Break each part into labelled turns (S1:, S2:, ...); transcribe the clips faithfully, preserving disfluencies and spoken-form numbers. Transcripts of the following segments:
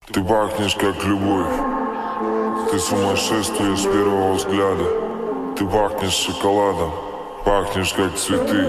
S1: Ты пахнешь как любовь, ты сумасшествие с первого взгляда. Ты пахнешь шоколадом, пахнешь как цветы.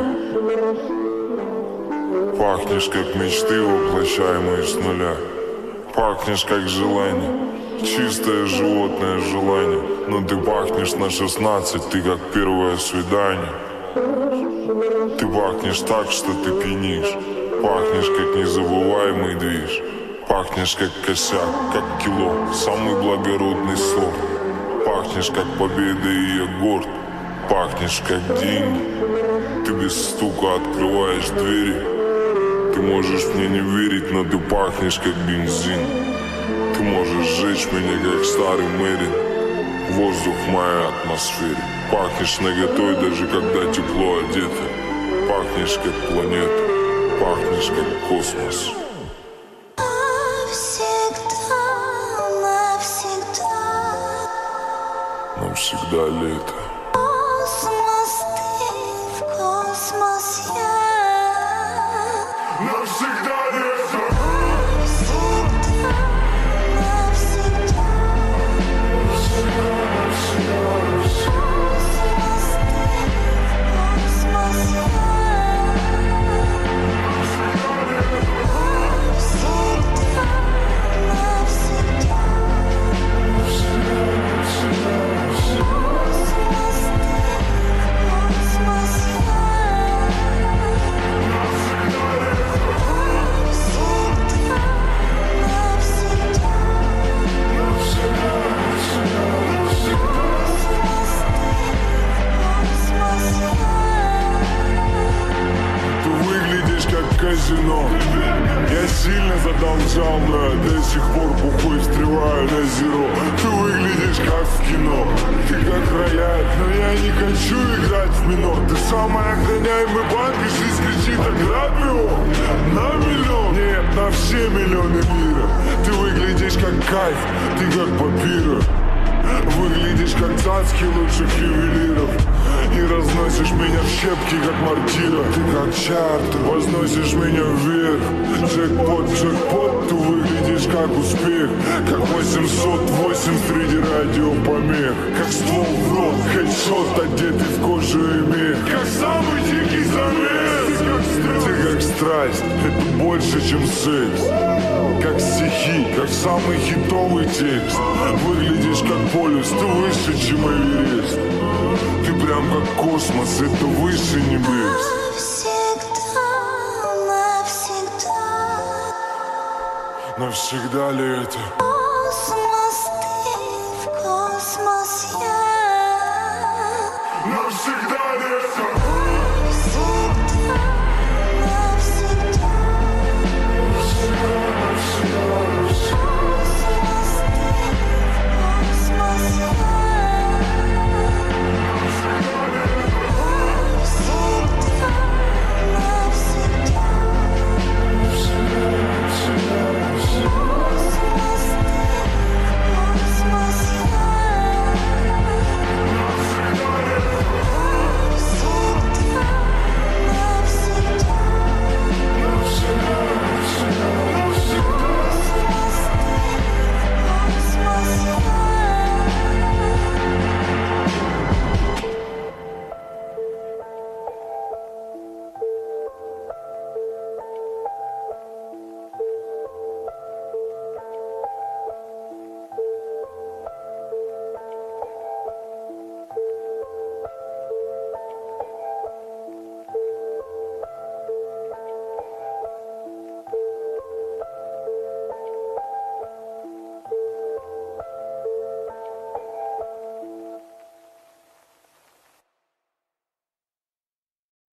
S1: Пахнешь как мечты, воплощаемые с нуля. Пахнешь как желание, чистое животное желание. Но ты пахнешь на шестнадцать, ты как первое свидание. Ты пахнешь так, что ты пьянишь. Пахнешь как незабываемый движ. Пахнешь как косяк, как кило, самый благородный сорт. Пахнешь как победа, и я горд. Пахнешь как деньги. Ты без стука открываешь двери. Ты можешь мне не верить, но ты пахнешь как бензин. Ты можешь сжечь меня как старый Мэрин. Воздух в моей атмосфере. Пахнешь наготой, даже когда тепло одето. Пахнешь как планета. Пахнешь как космос. Навсегда лето.
S2: Космос, ты в космос я.
S1: Навсегда лето.
S2: Навсегда, навсегда. Космос, ты в космос я. Навсегда, навсегда.
S1: Казино. Я сильно задолжал, но я до сих пор бухой встреваю на зеро. Ты выглядишь как в кино, ты как рояль, но я не хочу играть в минор. Ты самый охраняемый банк, и жизнь кричит: ограбь его на миллион. Нет, на все миллионы мира. Ты выглядишь как кайф, ты как папира. Выглядишь как цацки лучших ювелиров. И разносишь меня в щепки, как мортира. Ты как чарт, возносишь меня вверх. Джекпот, джекпот, ты выглядишь как успех. Как восемьсот восемь среди радиопомех. Как ствол в рот, хедшот, одетый в кожу и мех. Как самый дикий замес. Ты как страсть, ты как страсть, это больше, чем секс. Как стихи, как самый хитовый текст. Выглядишь как полюс, ты выше, чем Эверест. Ты прям как космос, это выше небес.
S2: Навсегда, навсегда.
S1: Навсегда ли это?
S2: Космос.